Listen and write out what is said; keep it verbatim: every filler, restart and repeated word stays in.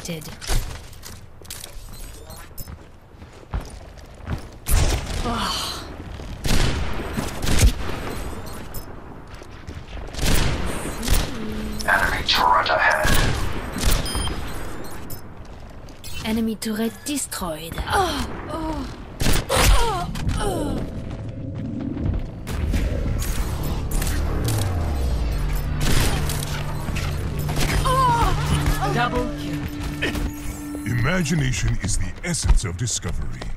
detected. Oh. Enemy turret ahead. Enemy turret destroyed. Oh, oh, oh, oh. Double kill. Imagination is the essence of discovery.